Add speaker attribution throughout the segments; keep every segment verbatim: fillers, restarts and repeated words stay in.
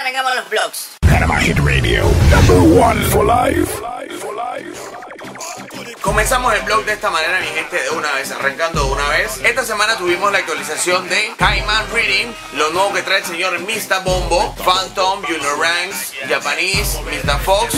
Speaker 1: arrancamos los vlogs.
Speaker 2: Panama Hit Radio, number one for life.
Speaker 3: Comenzamos el vlog de esta manera, mi gente, de una vez, arrancando de una vez. Esta semana tuvimos la actualización de Kaiman Reading, lo nuevo que trae el señor mister Bombo, Phantom, Junior Ranks, Japanese, mister Fox.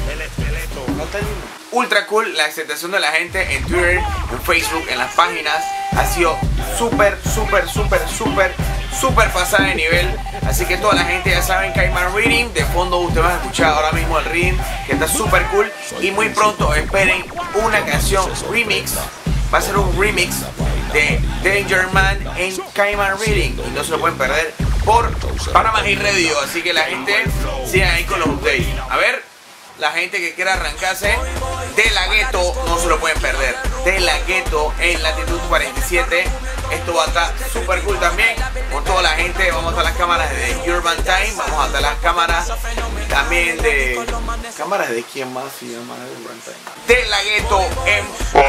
Speaker 3: Ultra cool la aceptación de la gente en Twitter, en Facebook, en las páginas. Ha sido súper, súper, súper, súper, súper pasada de nivel. Así que toda la gente ya saben, Kaiman Reading. De fondo ustedes van a escuchar ahora mismo el reading, que está súper cool. Y muy pronto esperen una canción remix. Va a ser un remix de Danger Man en Kaiman Reading. Y no se lo pueden perder por Panama Hit Radio. Así que la gente sigan ahí con los updates. A ver, la gente que quiera arrancarse de la Gueto no se lo pueden perder. De la Gueto en latitud cuarenta y siete. Esto va a estar súper cool también. Con toda la gente, vamos a estar las cámaras de Urban Time. Vamos a estar las cámaras también de... ¿Cámaras de quién más se llama Urban Time? De la Gueto en...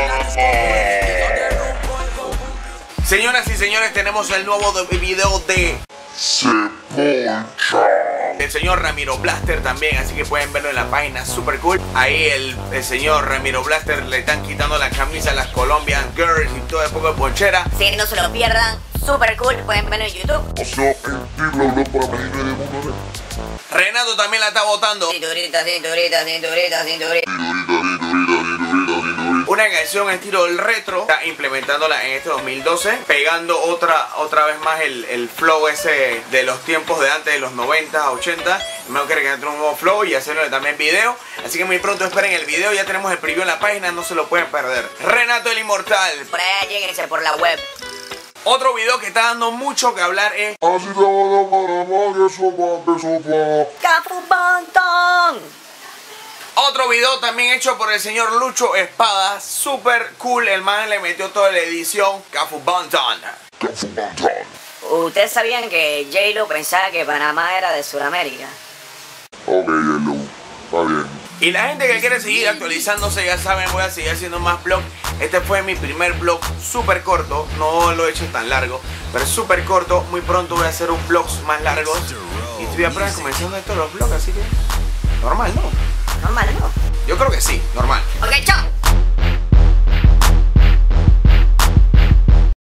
Speaker 3: Señoras y señores, tenemos el nuevo video de... el señor Ramiro Blaster también, así que pueden verlo en la página, super cool. Ahí el, el señor Ramiro Blaster le están quitando la camisa a las Colombian Girls y todo el poco de ponchera.
Speaker 1: Si no se lo pierdan, super cool, pueden verlo en YouTube.
Speaker 3: Renato también la está botando.
Speaker 1: Cinturita, cinturita, cinturita, cinturita.
Speaker 3: Una canción estilo el retro, está implementándola en este dos mil doce, pegando otra otra vez más el, el flow ese de los tiempos de antes, de los noventa, ochenta. Me quiere que entre un nuevo flow y hacerle también video. Así que muy pronto esperen el video, ya tenemos el preview en la página, no se lo pueden perder. Renato el Inmortal.
Speaker 1: Por allá lléguense por la web.
Speaker 3: Otro video que está dando mucho que hablar es
Speaker 1: Cafu Banton.
Speaker 3: Otro video también hecho por el señor Lucho Espada, super cool, el man le metió toda la edición, Cafu Banton.
Speaker 1: ¿Ustedes sabían que J-Lo pensaba que Panamá era de Sudamérica?
Speaker 4: Ok, J-Lo, está bien.
Speaker 3: Y la gente que quiere seguir actualizándose, ya saben, voy a seguir haciendo más vlogs. Este fue mi primer vlog súper corto, no lo he hecho tan largo, pero es súper corto. Muy pronto voy a hacer un vlogs más largos. Y estoy apenas comenzando estos los vlogs, así que normal, ¿no?
Speaker 1: Normal, ¿no?
Speaker 3: Yo creo que sí, normal.
Speaker 1: Ok, chao.